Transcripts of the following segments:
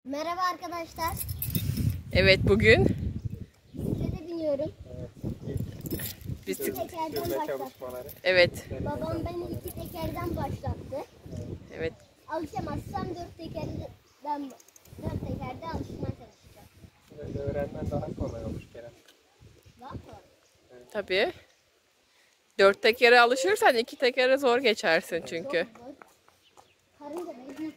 Merhaba arkadaşlar. Evet, bugün Bisiklete biniyorum. bisiklet. İki tekerden başlattı. Evet. Babam beni iki tekerden başlattı. Evet. Alışamazsam dört tekerde alışmaya çalışacağım. Böyle öğrenmen daha kolay olur Kerem. Daha kolay. Tabii. 4 tekere alışırsan 2 tekere zor geçersin çünkü. Çok zor. Karınca beni.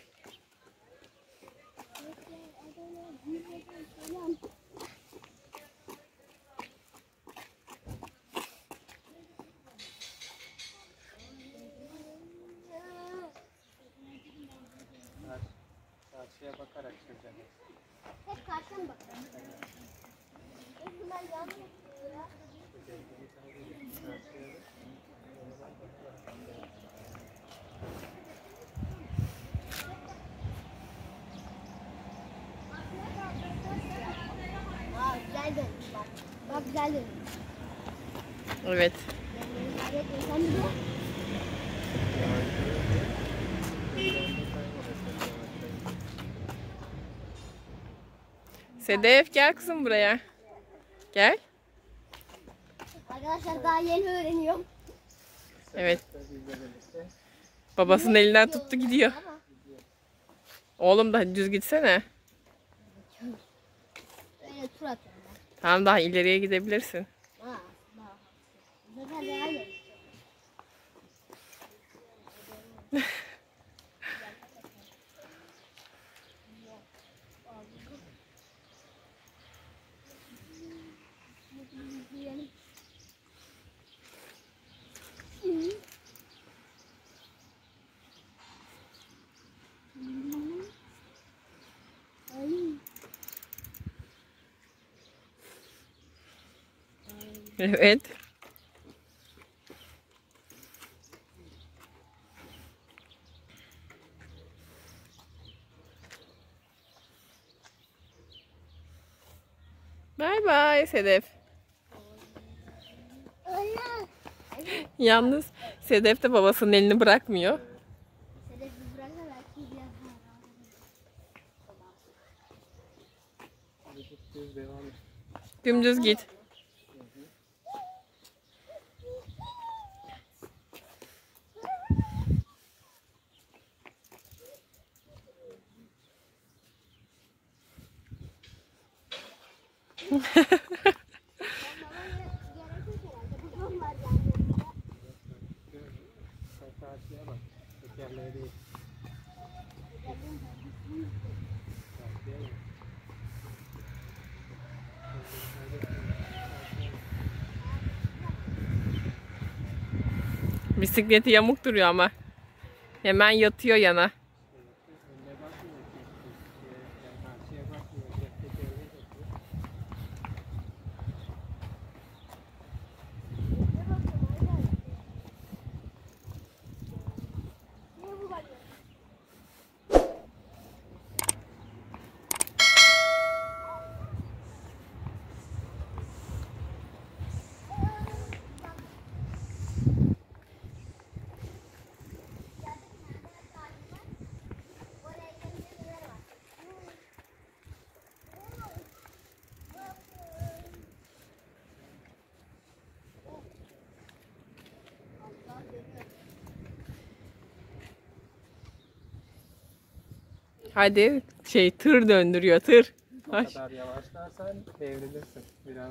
Karşıya bakarak süreceksin. Hep karşıya mı bakıyorum? Bunlar yanlış ya. Aa, güzel dönmüş bak. Bak güzel dönmüş. Evet. Sen de Sedef, gel kızım buraya. Gel. arkadaşlar daha yeni öğreniyorum. Evet. Babasının elinden tuttu gidiyor. Ama Oğlum da düz gitsene. öyle tur atıyorum ben. Tamam, daha ileriye gidebilirsin. Ha, daha. Bu sefer daha iyi. Evet. Bay bay Sedef. Yalnız Sedef de babasının elini bırakmıyor. Sedef bir bıraksa belki biraz daha Düz devam et. Dümdüz git. Sen karşıya bak. Tekerleğe değil. Karşıya bak. Bisikleti yamuk duruyor ama. Hemen yatıyor yana. Önüne bakmıyor ki. Yani karşıya bakmıyor. Direkt tekerleğe bakıyor. Hadi tır döndürüyor tır. Bu Ay. kadar yavaşlarsan devrilirsin. Biraz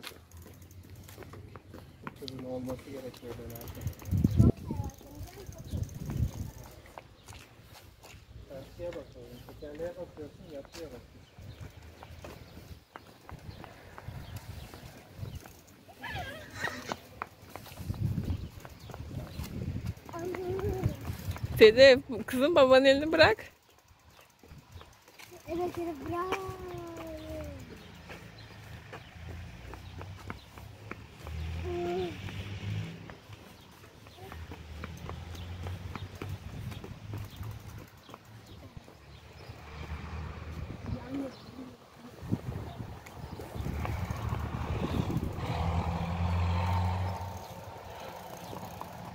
hızın olması gerekiyor dönerken. Karşıya bakıyorum. Tekerleğe bakıyorsun, yatıyor bakıyorsun. Sedef, kızım babanın elini bırak. Evet, evet, bravo.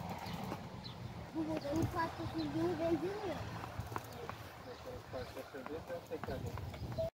Bu motorun parçası yüzünü benzemiyor. Başlatıldı. Dört tekerlek.